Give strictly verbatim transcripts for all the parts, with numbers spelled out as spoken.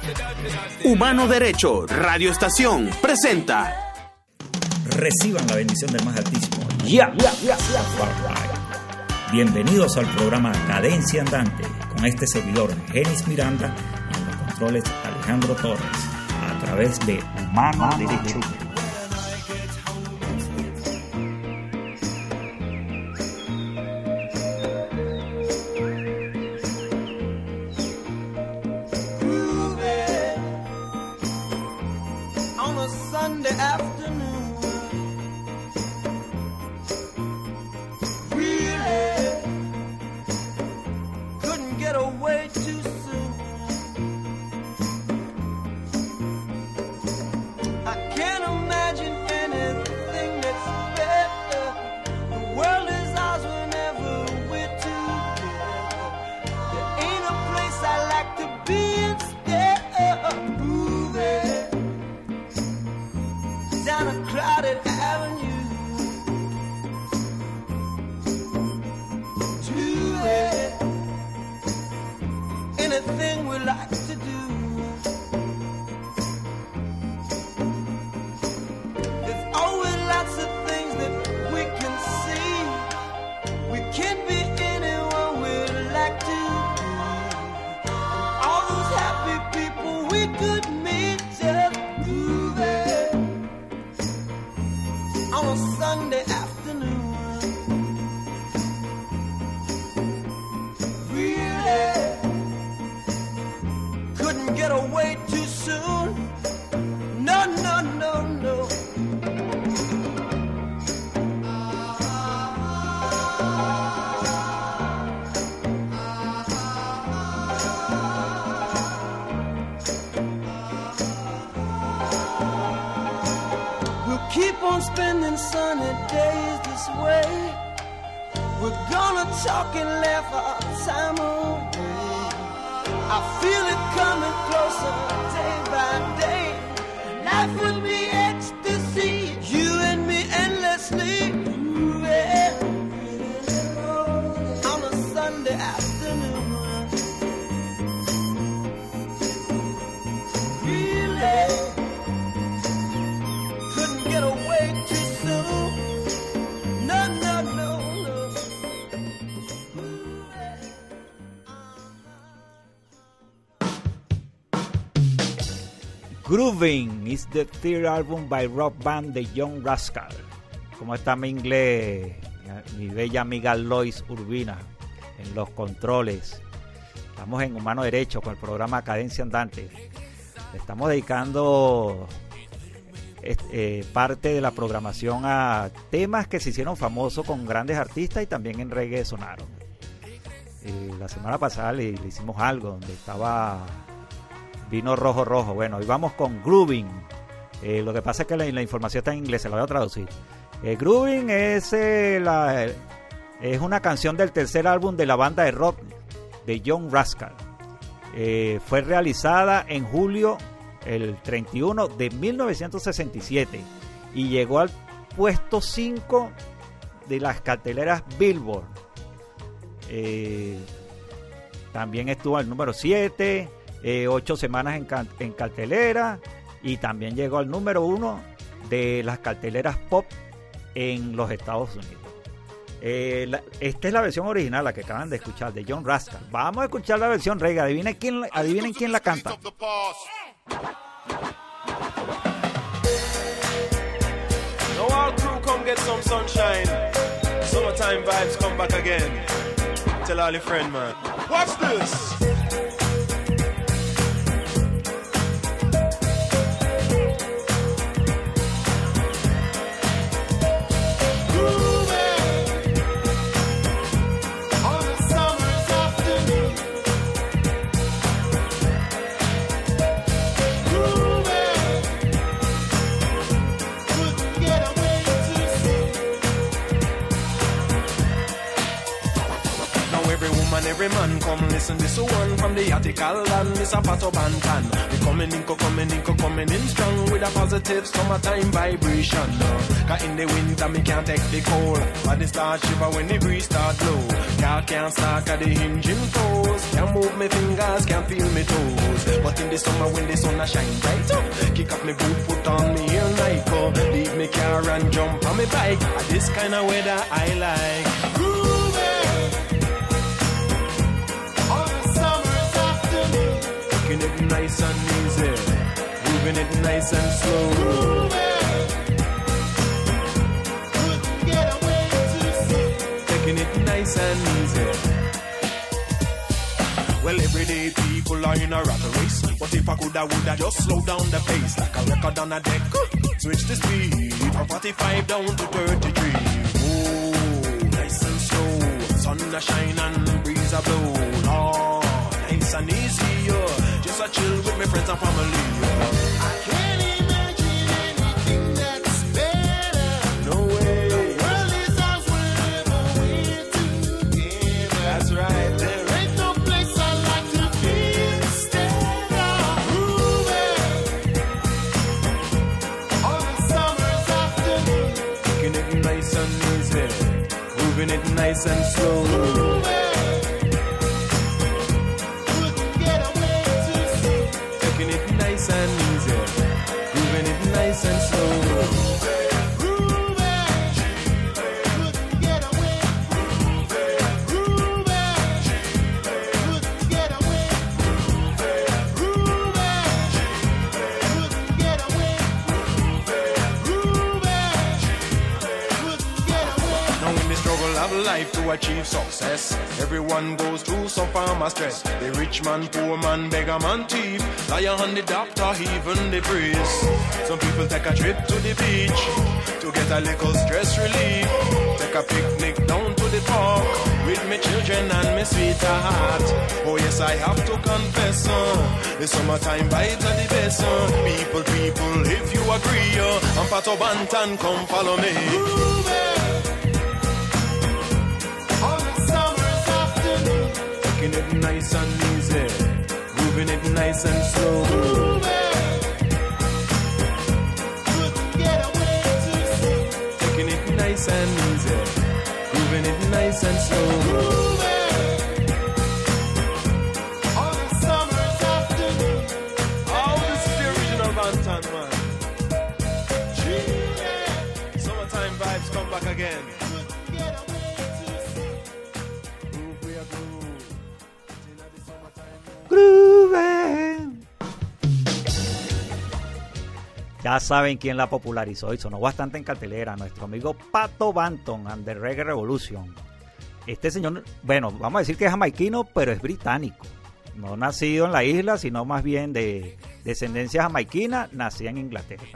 Humano Derecho, Radio Estación, presenta. Reciban la bendición del más altísimo. Ya, ya, ya, ya. Bienvenidos al programa Cadencia Andante, con este servidor Genis Miranda y en los controles Alejandro Torres, a través de Humano Derecho. Spending sunny days this way. We're gonna talk and laugh our time away. I feel it coming closer day by day. Life would be ecstasy, you and me endlessly. Ooh, yeah. On a Sunday afternoon. Really couldn't get away too soon. No, no, no, no. Grooving is the third album by rock band The Young Rascals. ¿Cómo está mi inglés? Mi bella amiga Lois Urbina en los controles. Estamos en Humano Derecho con el programa Cadencia Andante. Le estamos dedicando Eh, parte de la programación a temas que se hicieron famosos con grandes artistas y también en reggae sonaron. Eh, la semana pasada le, le hicimos algo donde estaba Vino Rojo Rojo. Bueno, hoy vamos con Grooving. Eh, lo que pasa es que la, la información está en inglés, se la voy a traducir. Eh, Grooving es, eh, la, es una canción del tercer álbum de la banda de rock The Young Rascals. Eh, fue realizada en julio el treinta y uno de mil novecientos sesenta y siete y llegó al puesto cinco de las carteleras Billboard. Eh, también estuvo al número siete, eh, ocho semanas en, can- en cartelera, y también llegó al número uno de las carteleras pop en los Estados Unidos. Eh, la, esta es la versión original, la que acaban de escuchar, de Young Rascals. Vamos a escuchar la versión reggae. Adivinen quién, adivinen quién la canta. Now all crew come get some sunshine. Summertime vibes come back again. Tell all your friend, man. Watch this. Every man, come listen. This one from the article and Miss Pato Bantan. We coming in, coming in, coming in strong with a positive summertime vibration. Cause in the winter me can't take the cold, but the start shiver when the breeze start blow. Car can't start cause the engine froze. Can't move my fingers, can't feel my toes. But in the summer when the sun a shine bright, oh, kick up my boot, put on me hair Nike, oh, leave me car and jump on my bike. This kind of weather I like. Taking it nice and easy, moving it nice and slow. Couldn't get away too soon. Taking it nice and easy. Well, everyday people are in a rat race, but if I coulda, woulda just slow down the pace like a record on a deck. Switch the speed from forty-five down to thirty-three. Oh, nice and slow, sun a shine and breeze a blow. Oh, nice and easy, yeah. Just a chill with my friends and family. Yeah. I can't imagine anything that's better. No way. The world is ours wherever we're together. That's right. There ain't no place I like to be instead of grooving on a summer's afternoon. Taking it nice and easy, moving it nice and slow. Grooving. Nice and easy, moving it nice and slow. Groovy, couldn't get away. Groovy, couldn't get away. Groovy, couldn't get away. Groovy, couldn't get away. Now in the struggle of life to achieve success, everyone goes through some form of stress. The rich man, poor man, beggar man, thief, lion and the doctor, even the priest. Some people take a trip to the beach to get a little stress relief. Take a picnic down to the park with me children and me sweetheart. Oh yes, I have to confess, uh, the summertime vibes are the best. Uh. People, people, if you agree, uh, I'm Pato Bantan, come follow me. Taking it nice and easy, moving it nice and slow. Couldn't get away too soon. Taking it nice and easy, moving it nice and slow. On a summer's afternoon. Oh, this is the original Bantan, man. Yeah. Summertime vibes come back again. Ya saben quién la popularizó y sonó bastante en cartelera, nuestro amigo Pato Banton and the Reggae Revolution. Este señor, bueno, vamos a decir que es jamaiquino, pero es británico. No nacido en la isla, sino más bien de descendencia jamaiquina, nacida en Inglaterra.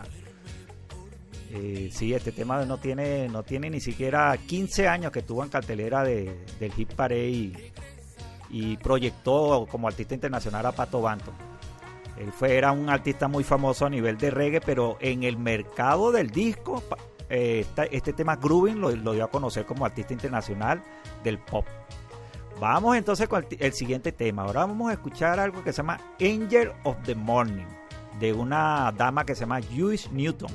Eh, sí, este tema no tiene, no tiene ni siquiera quince años que estuvo en cartelera de, del Hit Parade y, y proyectó como artista internacional a Pato Banton. Él fue, era un artista muy famoso a nivel de reggae, pero en el mercado del disco, eh, esta, este tema Grooving lo, lo dio a conocer como artista internacional del pop. Vamos entonces con el, el siguiente tema. Ahora vamos a escuchar algo que se llama Angel of the Morning, de una dama que se llama Joyce Newton.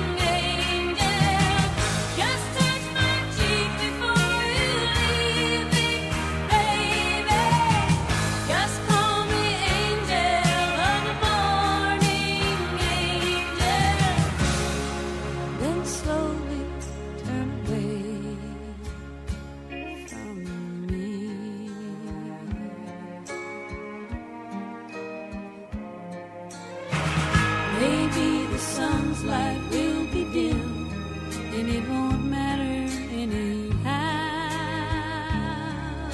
Just touch my cheek before you leave. the sun's light will be dim, and it won't matter anyhow.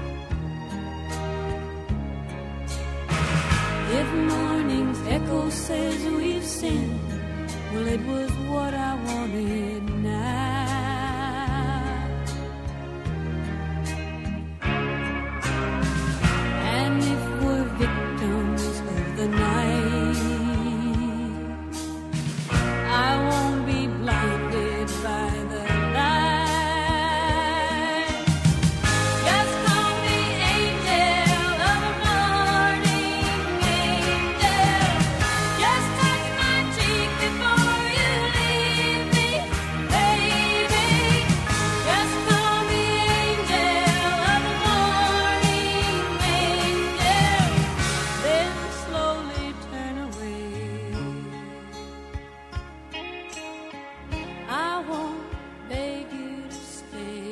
If morning's echo says we've sinned, well, it was what I wanted now. And if we're victims of the night, I won't be blinded by the light. Just call me angel of the morning, angel. Just touch my cheek before you leave me, baby. Just call me angel of the morning, angel. Then slowly turn away. I won't beg you to stay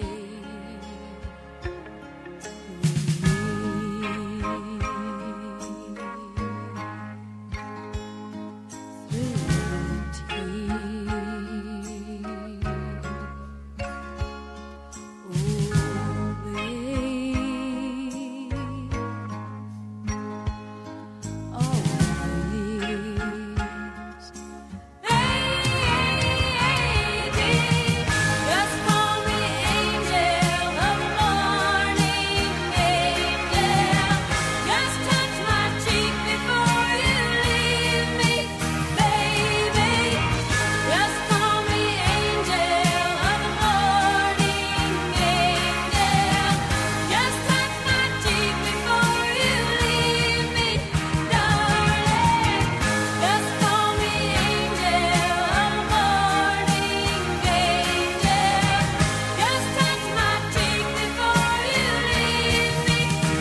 just call me angel of the morning, angel. Just touch my cheek before you leave me, baby. Just call me angel of the morning, angel. Just touch my cheek before you leave me, darling. Just call me angel of the morning, angel. Just touch my cheek before you leave me,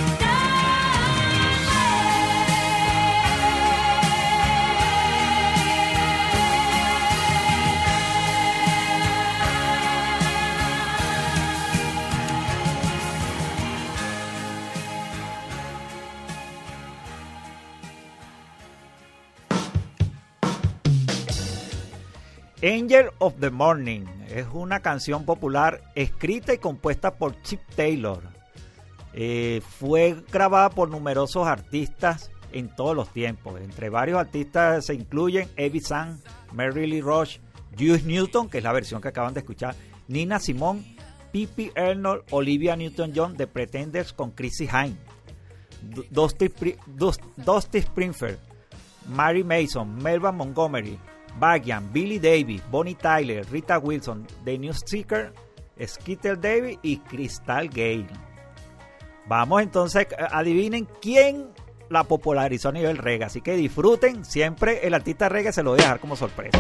Angel of the Morning es una canción popular escrita y compuesta por Chip Taylor. Eh, fue grabada por numerosos artistas en todos los tiempos. Entre varios artistas se incluyen Evie Sand, Mary Lee Roach, Juice Newton, que es la versión que acaban de escuchar, Nina Simone, Pippi Arnold, Olivia Newton-John, The Pretenders con Chrissie Hynde, Du- Dusty, Pri- Dus- Dusty Springfield, Mary Mason, Melba Montgomery, Bagian, Billy Davis, Bonnie Tyler, Rita Wilson, The New Seeker, Skeeter Davis y Crystal Gale. Vamos entonces, adivinen quién la popularizó a nivel reggae, así que disfruten. Siempre el artista reggae se lo voy a dejar como sorpresa.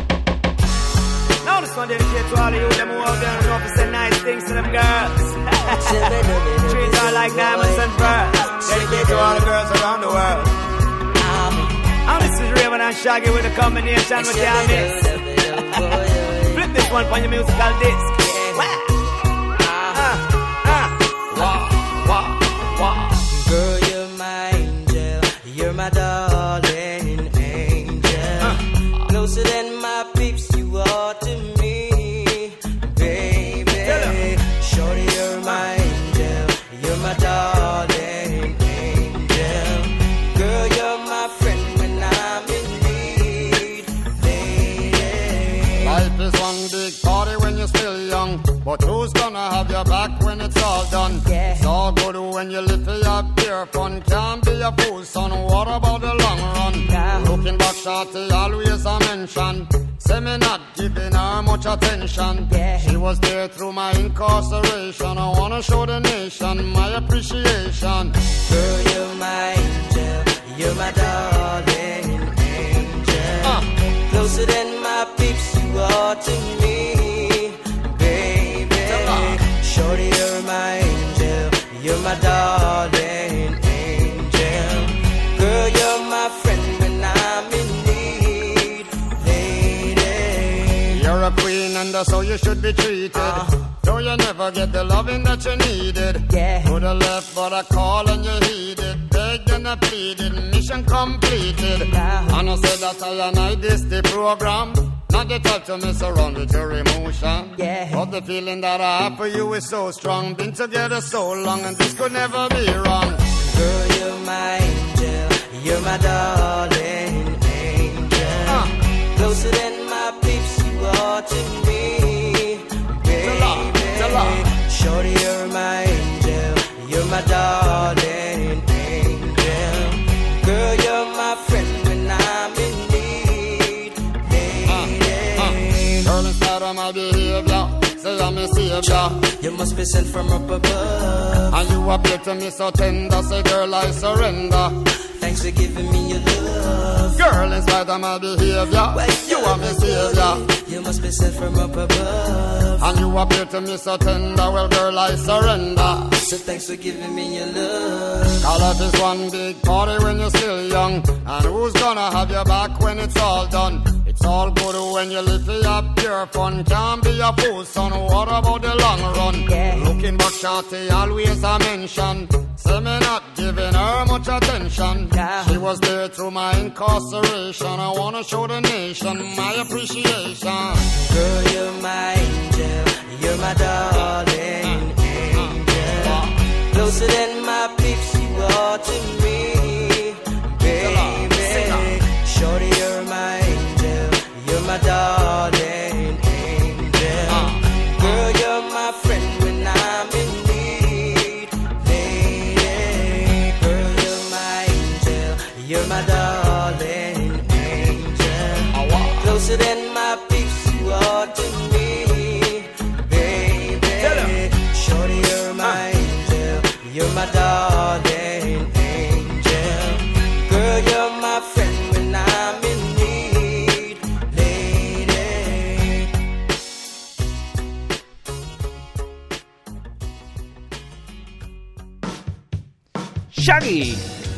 Now this one dedicated to all of you, them who out there and know to say nice things to them girls. Treat her like diamonds and pearls. Dedicated to all the girls around the world. And this is Raymond and Shaggy with a combination with your mix. Flip this one for your musical disc. Wow. Uh, uh. Wow, wow, wow. Girl, you're my angel, you're my darling angel. Uh. Closer than my peeps, you are to me, baby. Shorty, you're my angel, you're my darling angel. Girl, you're my friend when I'm in need, lady. Life is one big party when you're still young, but who's gonna have your back when it's all done? Yeah. It's all good when you live for your pure fun. Can't be a fool, son. What about the long run? Yeah. Looking back, shorty, always a mention. Say me not giving her much attention. Yeah. She was there through my incarceration. I wanna show the nation my appreciation. Girl, you're my angel, you're my darling angel. Uh. Closer than my peeps, you are to me, baby. Shorty, you're my angel, you're my darling angel. Girl, you're my friend when I'm in need, lady. You're a queen and that's how you should be treated. Uh. Though you never get the loving that you needed. Yeah. To the left but I call and you heeded. Beg begged and I pleaded, mission completed. And I said that I and I this the program. Not the type to mess around with your emotion. Yeah. But the feeling that I have for you is so strong. Been together so long and this could never be wrong. Girl, you're my angel, you're my darling angel. Uh. Closer than my peeps, you are to me, baby. Shorty, you're my angel, you're my darling angel. Girl, you're my friend when I'm in need, lady. Uh. Uh. Girl, instead of my behavior, say I'm a savior. You must be sent from up above. And you appear to me so tender, say girl I surrender. Thanks for giving me your love. Girl, in spite of my behavior, well, you are my savior. You must be sent from up above. And you appear to me so tender, well girl I surrender. So thanks for giving me your love. Call life is one big party when you're still young. And who's gonna have your back when it's all done? It's all good when you live for your pure fun. Can't be a fool, son, what about the long run? Yeah. Looking back, shorty, always a mention. Say me not giving her much attention. Yeah. She was there through my incarceration. I wanna show the nation my appreciation. Girl, you're my angel, you're my darling angel. Closer than my peeps, you are to me, baby. Shorty, you're my angel, you're my darling angel. Girl, you're my friend when I'm in need, lady. Girl, you're my angel, you're my darling angel. Closer than my peeps, you are to me, baby. Shorty, you're my angel, you're my darling angel. Girl, you're my friend when I'm in need, lady. Shaggy.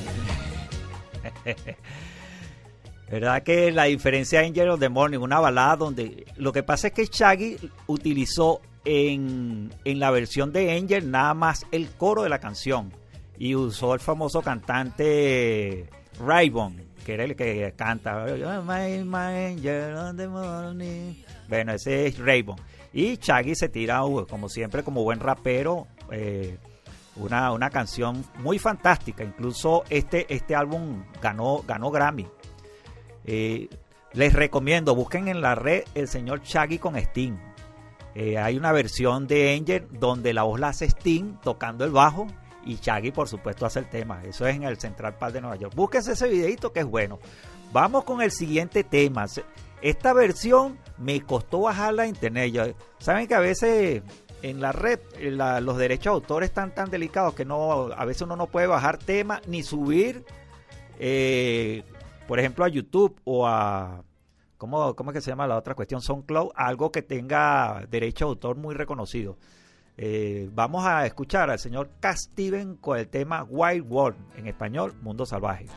¿Verdad que la diferencia de Angel of the Morning, una balada donde lo que pasa es que Shaggy utilizó en, en la versión de Angel nada más el coro de la canción y usó el famoso cantante Raybon, que era el que canta My, my Angel of the Morning. Bueno, ese es Raybon. Y Shaggy se tira, como siempre, como buen rapero, eh, una, una canción muy fantástica. Incluso este, este álbum ganó, ganó Grammy. Eh, les recomiendo, busquen en la red el señor Shaggy con Sting. Eh, hay una versión de Angel donde la voz la hace Sting tocando el bajo y Shaggy por supuesto hace el tema. Eso es en el Central Park de Nueva York. Búsquense ese videito que es bueno. Vamos con el siguiente tema. Esta versión me costó bajarla a internet. Yo, saben que a veces en la red la, los derechos de autor están tan delicados que no, a veces uno no puede bajar temas ni subir eh, por ejemplo a YouTube o a ¿cómo, cómo es que se llama la otra cuestión? SoundCloud, algo que tenga derecho de autor muy reconocido. Eh, vamos a escuchar al señor Cat Stevens con el tema Wild World, en español Mundo Salvaje.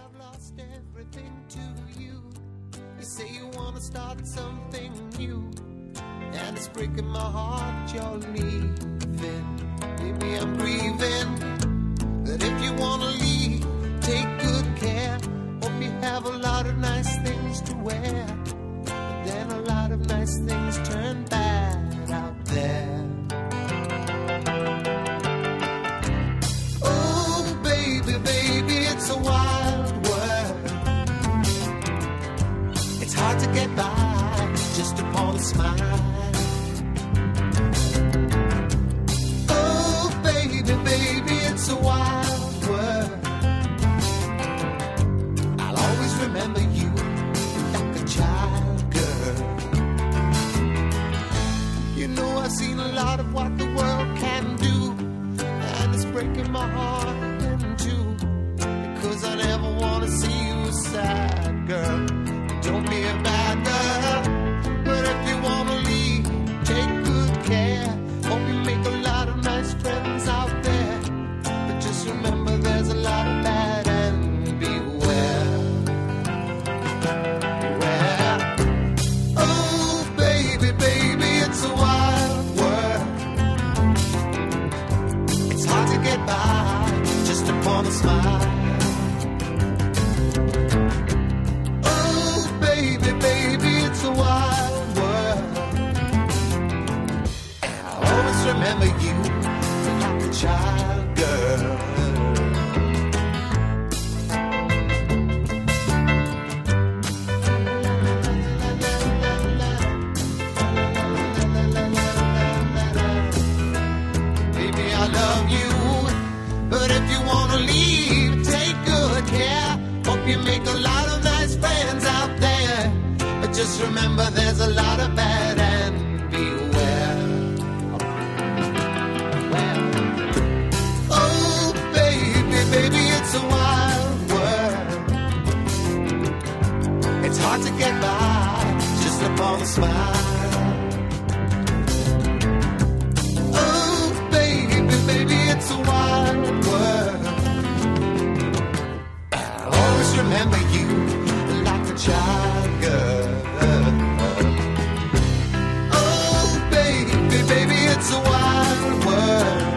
And it's breaking my heart you're leaving. Maybe I'm grieving. That if you wanna leave, take good care. Hope you have a lot of nice things to wear. But then a lot of nice things turn bad out there. Oh baby, baby, it's a wild world. It's hard to get by just upon a smile. Baby, it's a wild world. I'll always remember you like a child, girl. You know I've seen a lot of what the world can do, and it's breaking my heart in two, because I never want to see you sad, girl. Don't be a bad girl, but if you want to leave, take good care. Hope you make a lot of nice friends out there, but just remember there's a lot of bad and beware. Beware. Oh baby, baby, it's a wild world. It's hard to get by just upon a smile. you make a lot of nice friends out there. But just remember there's a lot of bad and beware. Well, oh baby, baby, it's a wild world. It's hard to get by just upon a smile. Oh baby, baby, it's a wild world. I'll always remember you like a child girl. Oh baby, baby, it's a wild world.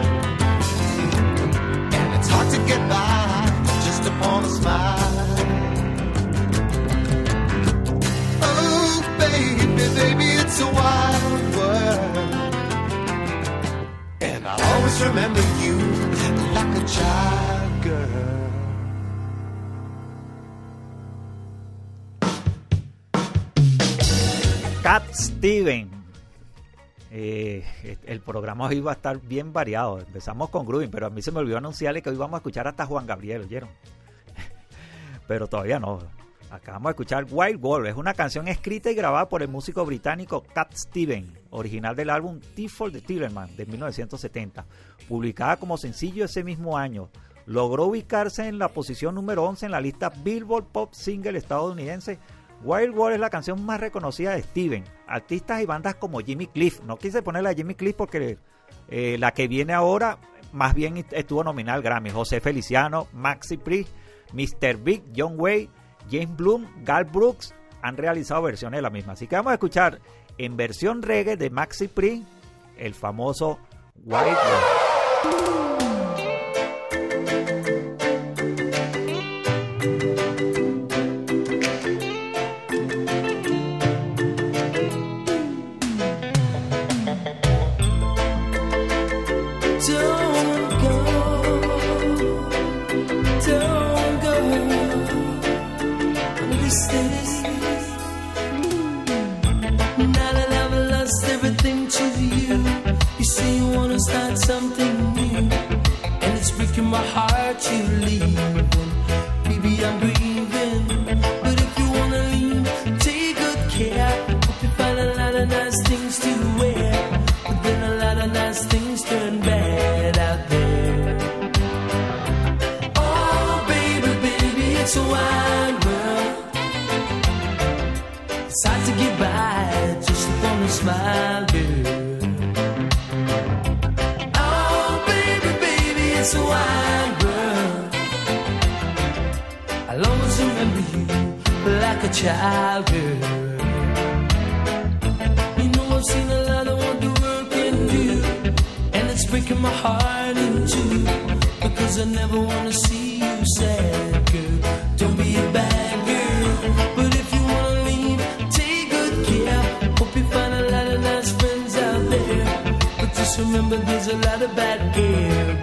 And it's hard to get by just upon a smile. Oh baby, baby, it's a wild world. And I'll always remember you like a child girl. Cat Stevens. Eh, el programa hoy va a estar bien variado. Empezamos con Groovin, pero a mí se me olvidó anunciarle que hoy vamos a escuchar hasta Juan Gabriel, ¿oyeron? Pero todavía no. Acabamos de escuchar Wild World. Es una canción escrita y grabada por el músico británico Cat Stevens, original del álbum Tea for the Tillerman de mil novecientos setenta, publicada como sencillo ese mismo año. Logró ubicarse en la posición número once en la lista Billboard Pop Single estadounidense. Wild World es la canción más reconocida de Stevens. Artistas y bandas como Jimmy Cliff, no quise ponerla a Jimmy Cliff porque eh, la que viene ahora más bien estuvo nominada al Grammy. José Feliciano, Maxi Priest, mister Big, John Wayne, James Bloom, Garth Brooks han realizado versiones de la misma. Así que vamos a escuchar en versión reggae de Maxi Priest el famoso Wild World. Start something new, and it's breaking my heart you leaving. Baby, I'm grieving, but if you wanna leave, take good care. Hope you find a lot of nice things to wear, but then a lot of nice things turn bad out there. Oh, baby, baby, it's a wide world. It's hard to get by just upon a smile, girl. It's a wide world. I'll always remember you like a child girl. You know I've seen a lot of what the world can do, and it's breaking my heart in two, because I never wanna see you sad, girl. Don't be a bad girl, but if you wanna leave, take good care. Hope you find a lot of nice friends out there, but just remember there's a lot of bad air.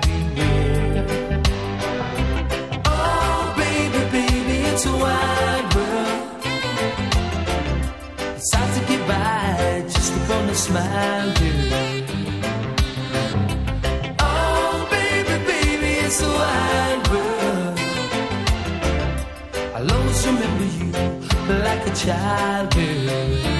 Oh, baby, baby, it's a wide world. It's hard to get by just upon a smile, girl. Oh, baby, baby, it's a wide world. I'll always remember you like a child, girl.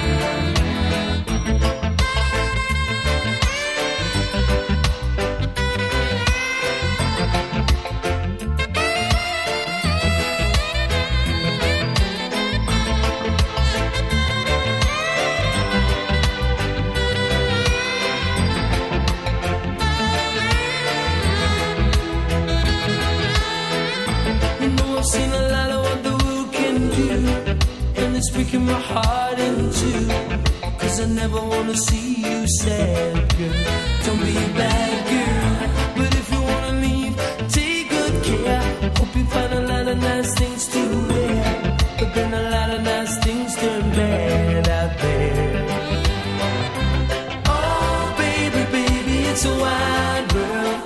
Breaking my heart in two, cause I never wanna see you sad, girl. Don't be a bad girl, but if you wanna leave, take good care. Hope you find a lot of nice things to wear, but then a lot of nice things turn bad out there. Oh, baby, baby, it's a wide world.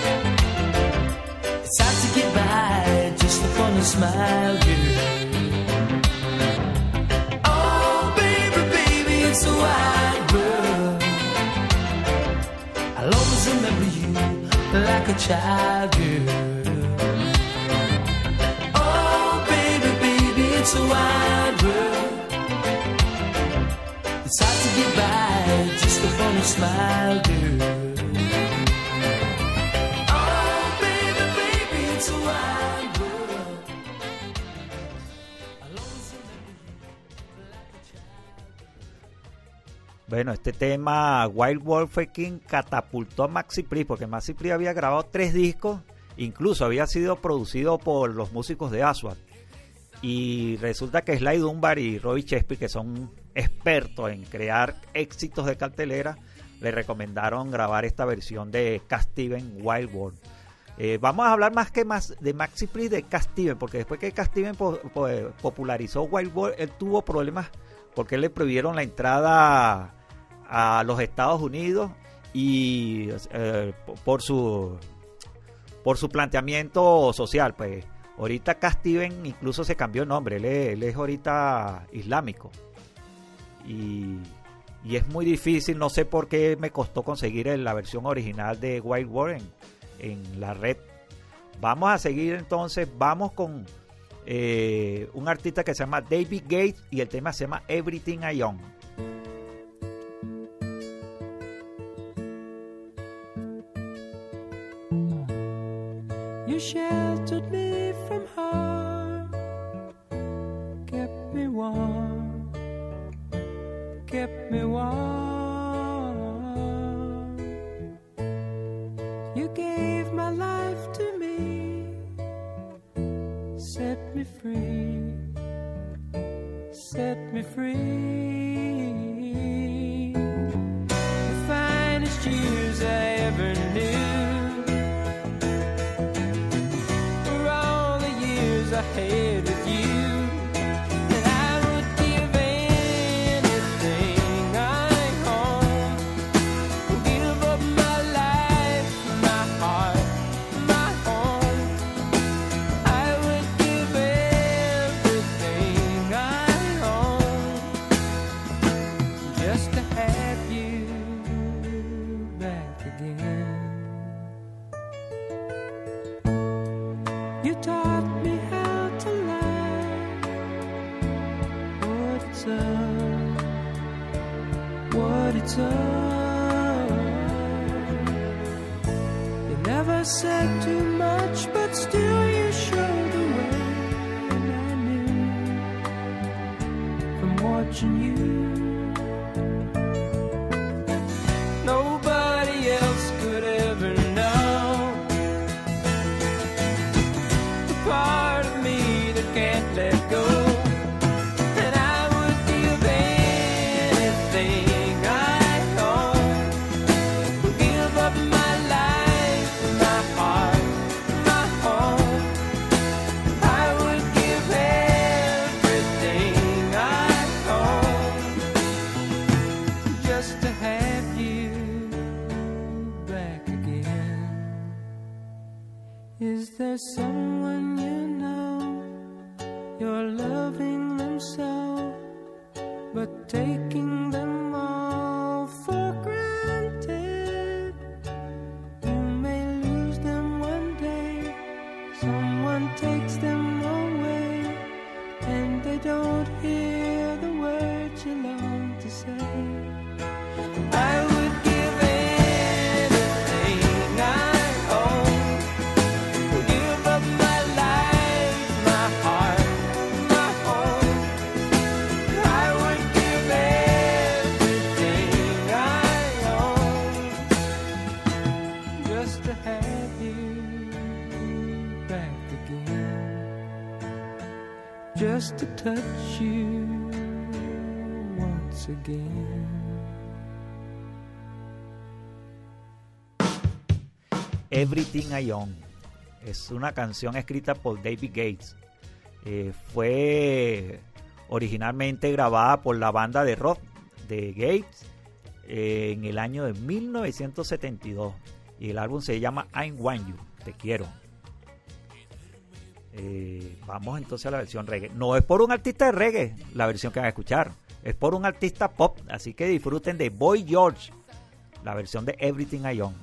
It's hard to get by just upon a smile, girl. It's a wide world. I'll always remember you like a child girl. Oh, baby, it's a wide world. It's hard to get by just upon a smile, girl. Oh, baby, baby, it's a wide world. Bueno, este tema Wild World fue quien catapultó a Maxi Priest, porque Maxi Priest había grabado tres discos, incluso había sido producido por los músicos de Aswad. Y resulta que Sly Dunbar y Robbie Shakespeare, que son expertos en crear éxitos de cartelera, le recomendaron grabar esta versión de Cat Stevens, Wild World. Eh, vamos a hablar más que más de Maxi Priest, de Cat Stevens, porque después que Cat Stevens po po popularizó Wild World, él tuvo problemas porque le prohibieron la entrada a los Estados Unidos y eh, por su por su planteamiento social. Pues ahorita Cat Stevens incluso se cambió el nombre, él es, él es ahorita islámico y, y es muy difícil, no sé por qué me costó conseguir la versión original de Wild World en, en la red. Vamos a seguir entonces, vamos con eh, un artista que se llama David Gates y el tema se llama Everything I Own. You sheltered me from harm, kept me warm, kept me warm. You gave my life to me, set me free, set me free. The finest years I ever knew, I had with you, and I would give anything I own, give up my life, my heart, my home. I would give everything I own just to have you back again. You taught me what it's all. You never said too much, but still you showed the way, and I knew from watching you. Nobody else could ever know the part of me that can't let go. Is there someone you know, you're loving them so, but taking them all for granted? You may lose them one day, someone takes them away, and they don't hear the words you long to say. I would give anything I just to touch you once again. Everything I Own es una canción escrita por David Gates. Eh, fue originalmente grabada por la banda de rock de Gates eh, en el año de mil novecientos setenta y dos y el álbum se llama I Want You, Te Quiero. Eh, vamos entonces a la versión reggae. No es por un artista de reggae la versión que van a escuchar, es por un artista pop, así que disfruten de Boy George, la versión de Everything I Own.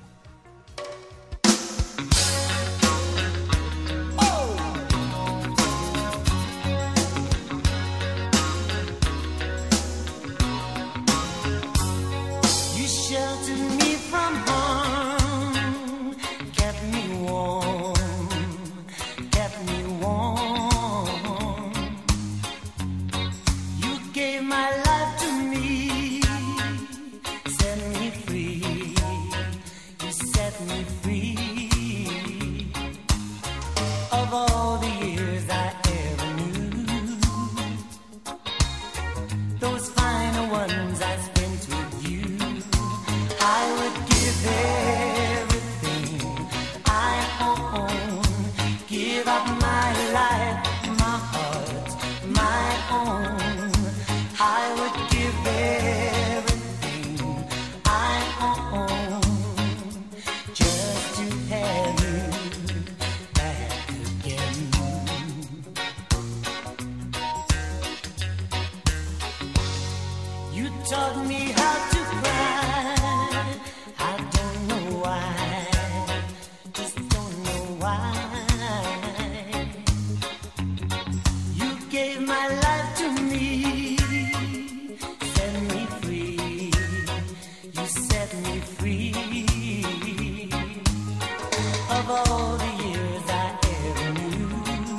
gave my life to me, set me free, you set me free of all the years I ever knew,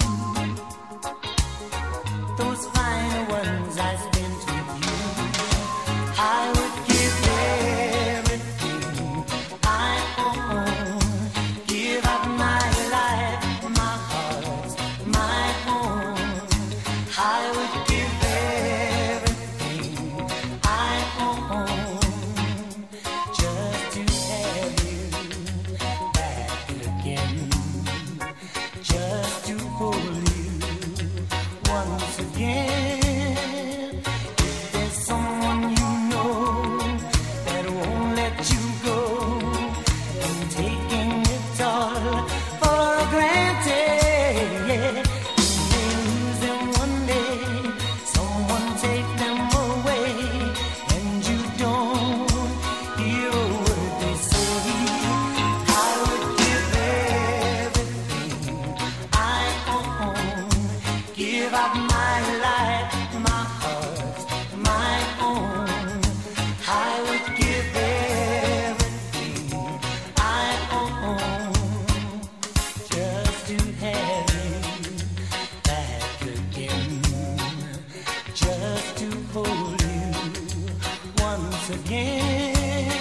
those fine ones I spent with you. I would give everything I own, give up my life, my heart, my home. I would give everything I own just to have you back again, just to hold you once again. If there's someone you know that won't let you go, and taking it all for granted, yeah. You may lose them one day, someone take them away, and you don't hear a word they say. I would give everything I own, give up my life, my heart, my own. I would give everything I own just to have you back again, just to hold you once again.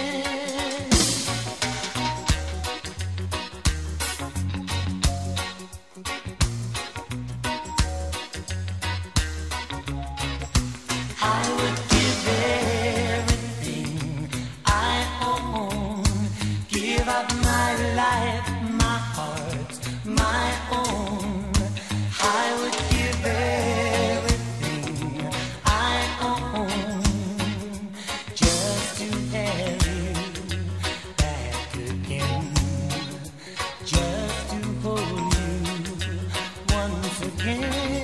I would give everything I own, give up my life, my heart, my own. I would give everything I own just to have you back again, just to hold you once again.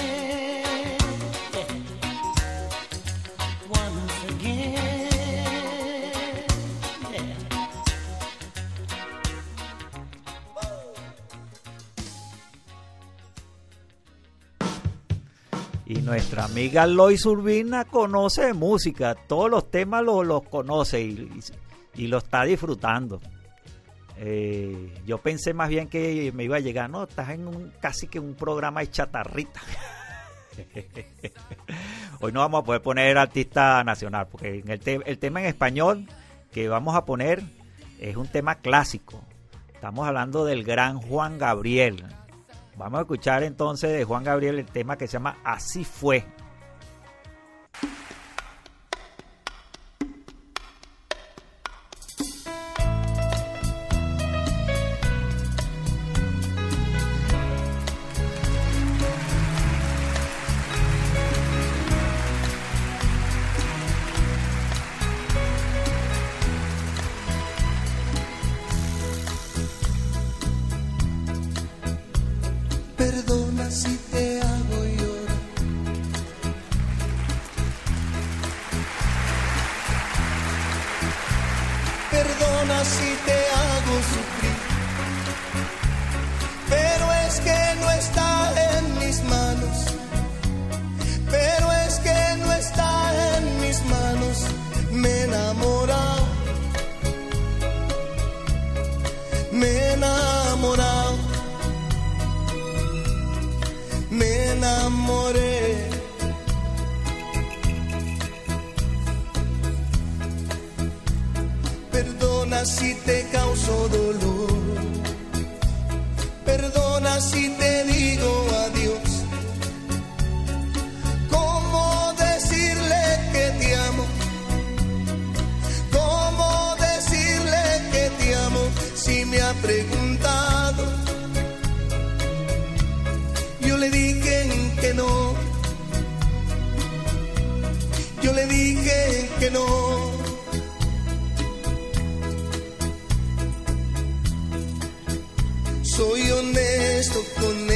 Once again, yeah. Y nuestra amiga Lois Urbina conoce de música, todos los temas los, los conoce y, y, y lo está disfrutando. Eh, yo pensé más bien que me iba a llegar, no, estás en un, casi que un programa de chatarrita. Hoy no vamos a poder poner artista nacional, porque en el, te el tema en español que vamos a poner es un tema clásico. Estamos hablando del gran Juan Gabriel. Vamos a escuchar entonces de Juan Gabriel el tema que se llama Así Fue. Perdona si te hago llorar, perdona si te hago sufrir, pero es que no está en mis manos, pero es que no está en mis manos. Me he enamorado, me he enamorado, me enamoré. Perdona si te causo dolor, perdona si te digo adiós. ¿Cómo decirle que te amo? ¿Cómo decirle que te amo si me ha preguntado? Yo le dije que no, yo le dije que no. Soy honesto con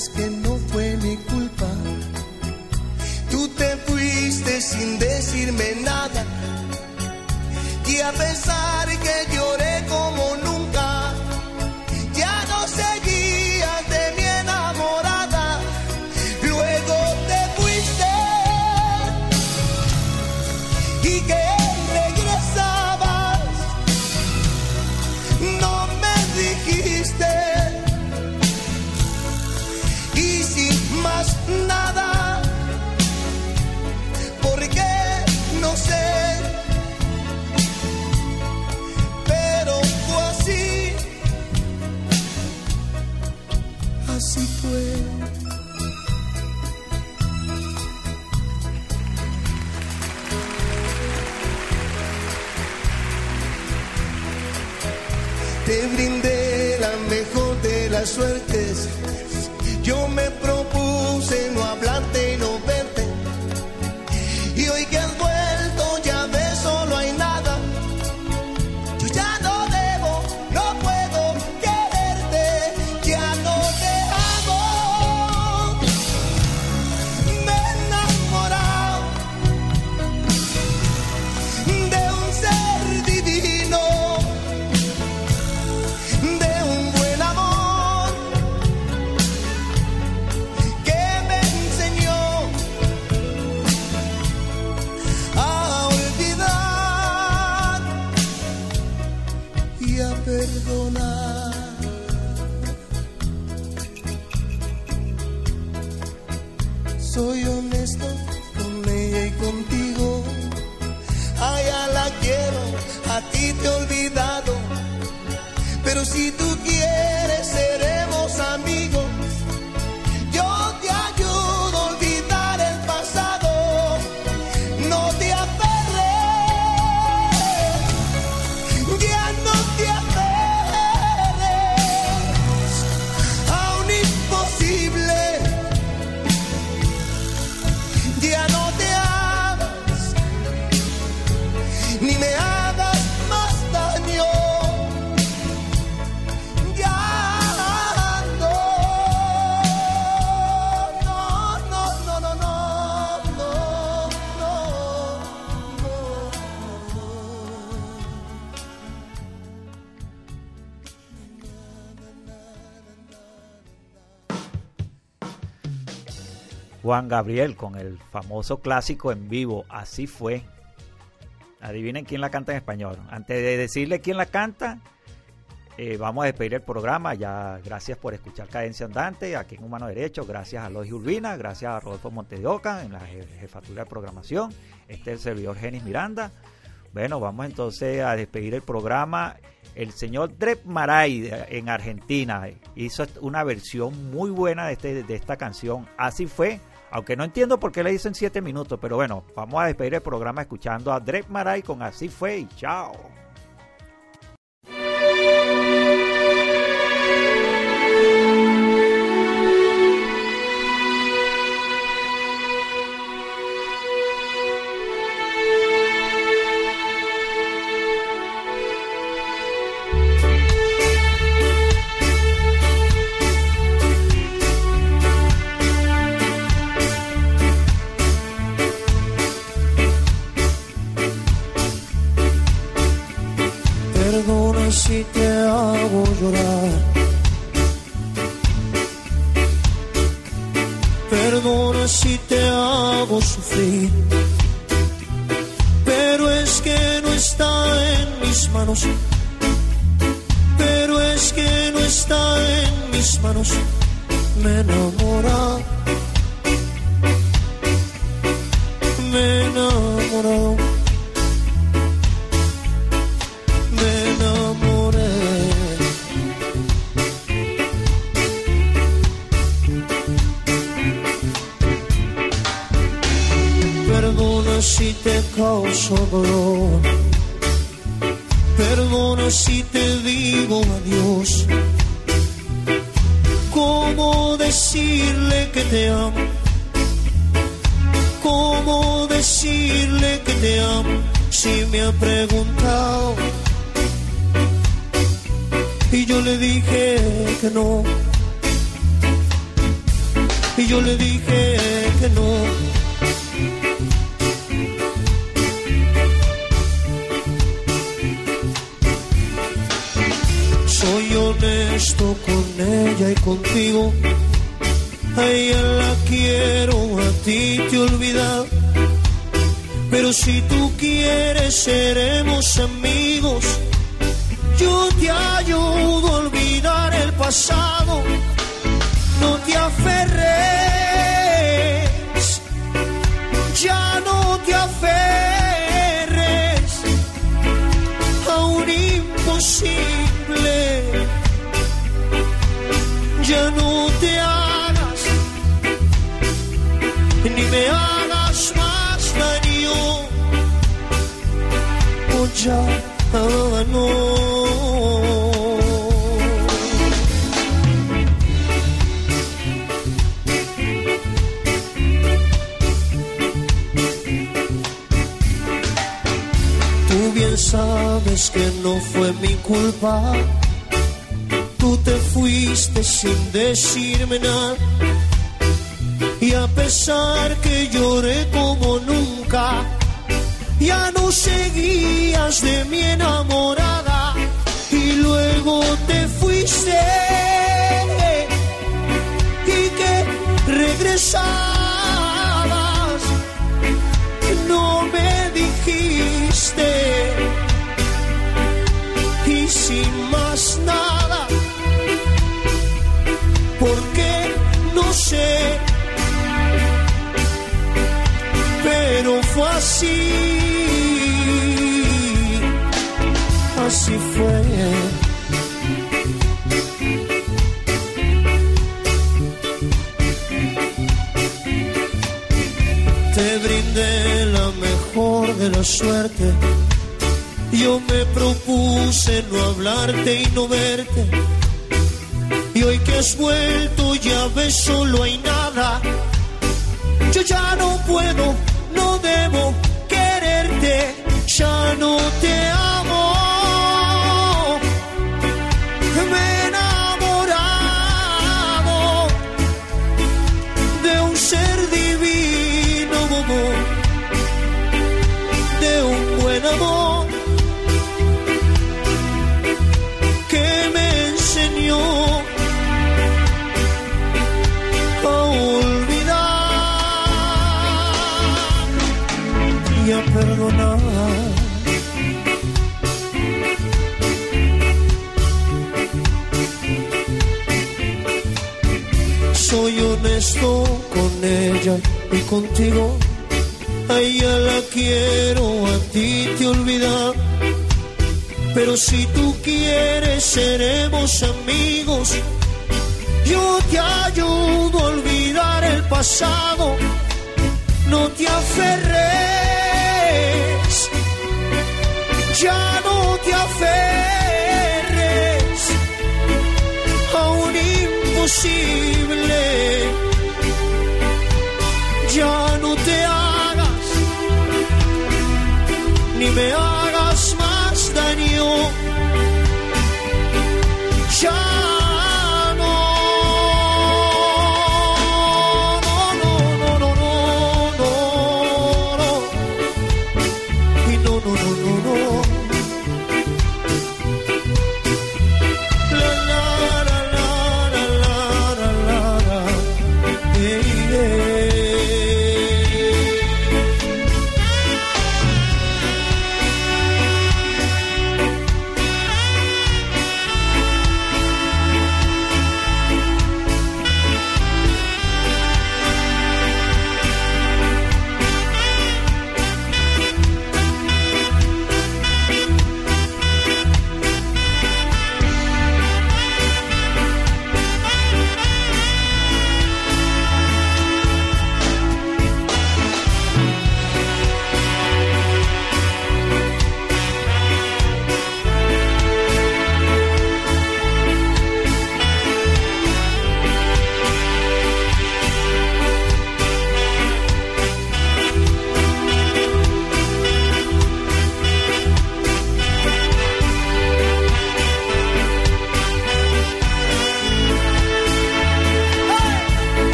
sabes que no fue mi culpa. Tú te fuiste sin decirme nada. Y a pesar que lloré como nunca, ya no seguías de mi enamorada. Luego te fuiste y que regresabas, no me dijiste. Y sin más nada, porque no sé. Así fue. Te brindé la mejor de las suertes. Yo me propuse no hablarte y no verte. Y hoy que has vuelto ya ves, solo hay nada. Yo ya no debo, no puedo quererte. Ya no te amo. Me he enamorado de un ser divino, de un buen amor que me enseñó a olvidar y a perdonar. Soy honesto con ella y contigo. A ella la quiero, a ti te he olvidado. Pero si tú quieres, seremos amigos. Yo te ayudo a olvidar el pasado. No te aferres, ya no te aferres a un imposible. Ya no te hagas, ni me hagas más daño. Ya no, no, no, no, no, no, no, no, no. Juan Gabriel con el famoso clásico en vivo, Así Fue. Adivinen quién la canta en español. Antes de decirle quién la canta, eh, vamos a despedir el programa. Ya, gracias por escuchar Cadencia Andante aquí en Humano Derecho. Gracias a Lois Urbina, gracias a Rodolfo Montedoca en la jefatura de programación. Este es el servidor Genis Miranda. Bueno, vamos entonces a despedir el programa. El señor Drep Maray en Argentina hizo una versión muy buena de, este, de esta canción, Así Fue. Aunque no entiendo por qué le dicen siete minutos, pero bueno, vamos a despedir el programa escuchando a Drep Maray con Así Fue y chao. Si te hago llorar, perdona si te hago sufrir, pero es que no está en mis manos, pero es que no está en mis manos. Me enamora, me enamorado. Si te causo dolor, perdona si te digo adiós. ¿Cómo decirle que te amo? ¿Cómo decirle que te amo si me ha preguntado? Y yo le dije que no. y yo le dije que no. Soy honesto con ella y contigo. A ella la quiero, a ti te he olvidado. Pero si tú quieres seremos amigos. Yo te ayudo a olvidar el pasado. No te aferres, ya no te aferres a un imposible. Ya no te hagas, ni me hagas más daño. Oh, ya no. Sabes que no fue mi culpa. Tú te fuiste sin decirme nada. Y a pesar que lloré como nunca, ya no seguías de mi enamorada. Y luego te fuiste y que regresabas. No me dijiste. Y sin más nada, porque no sé, pero fue así, así fue. Te brindé la mejor de la suerte. Yo me propuse no hablarte y no verte. Y hoy que has vuelto ya ves, solo hay nada. Yo ya no puedo, no debo quererte. Ya no te amo. Me he enamorado de un ser divino, de un buen amor. Perdonar. Soy honesto con ella y contigo. A ella la quiero, a ti te he olvidado. Pero si tú quieres seremos amigos. Yo te ayudo a olvidar el pasado. No te aferres, ya no te aferres